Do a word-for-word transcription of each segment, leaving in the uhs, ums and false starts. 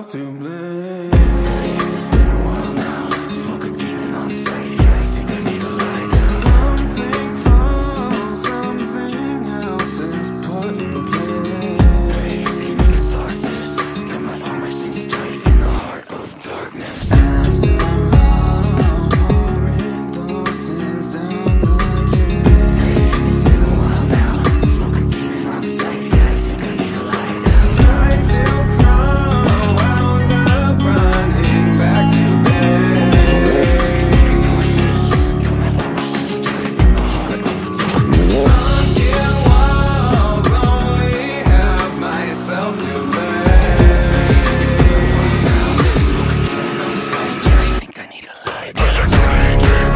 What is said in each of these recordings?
myself to blame. It's been a while now. Smoke a demon on sight. Yeah, I think I need to lie down. Something falls, something else is put in place. Hey, give me catharsis. Got my armor cinch tight in the heart of darkness. After all, pouring doses down the drain. Hey, it's been a while now. Smoke a demon on sight. Yeah, I think I need to lie down. Try to crawl, wound up running back to bed. Got my armor cinch tight in the heart of darkness. Sunken walls, only have myself to blame. Smoke a demon on sight. Yeah, I think I need to lie down.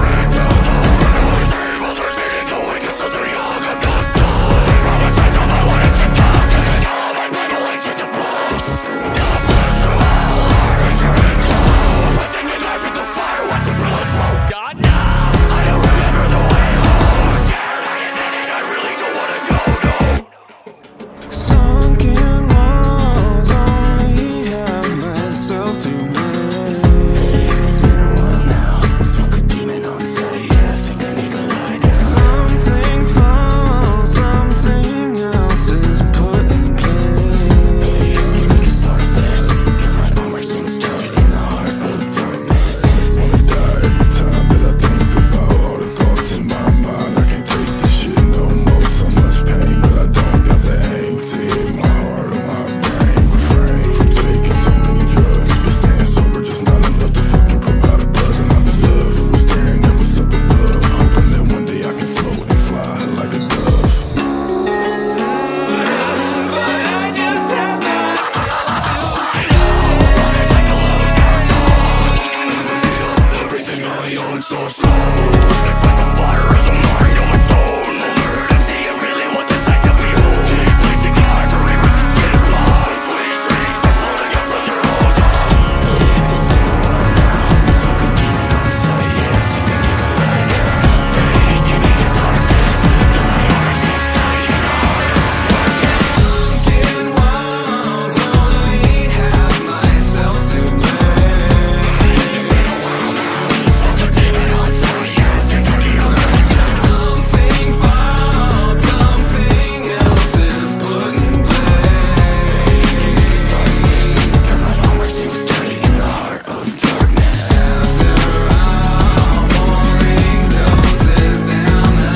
God, no! I don't remember the way home. Scared I admit it, I really don't wanna go, no. Sunken walls, only have myself to blame. It's been a while now. Smoke a demon on sight. Yeah, I think I need to lie down. Something falls, something else is put in place. Give me catharsis. Got my armor cinch tight in the heart of darkness. Wanna die every time that I think about all the thoughts in my mind. I can't take this shit no more. So much pain, but I don't got the aim to hit my heart or my brain. Refrain from taking so many drugs, but staying sober just not enough to fucking provide a buzz. And I'm in love with staring at what's up above, hoping that one day I can float and fly like a dove. But I just have Everything I own so slow. It's like the fire is a mind of its own. Never heard of see it really was a sight to behold. It's bleaching ivory with the skin and blood. Twenty trees are floating up from their holes. It's been a while now. Smoke a demon on sight. Yeah, I think I need to lie down. Hey, give me catharsis. Got my armor cinch tight in the heart of darkness. sunken walls, only have myself to blame. It's been a while now. Smoke a demon on sight. Yeah, I think I need to lie down. Something falls, something else is put in place. Got my armor cinch tight in the heart of darkness. After all, pouring doses down the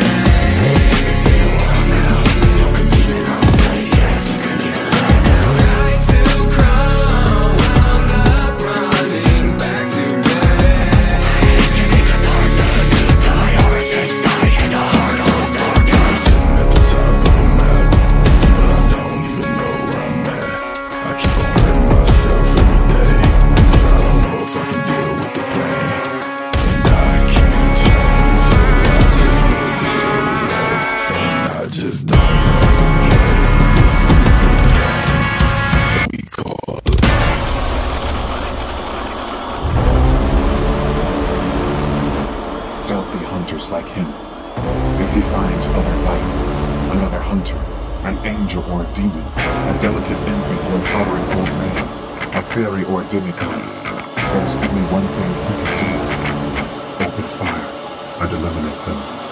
Smoke a demon on sight. Yeah, I think I need to lie down. Try to crawl, wound up running back to bed. Give me catharsis. Got my armor cinch tight in the heart of darkness. Sitting at the top of the map, but I don't even know where I'm at. I keep on hurting myself every day, but I don't know if I can deal with the pain. And I can't change, so I just will do it. And I just don't wanna play this stupid game that we call life. There'll be hunters like him. If he finds other life, another hunter, an angel or a demon, a delicate infant or a towering old man, a fairy or a demigod, there is only one thing he can do: open fire and eliminate them.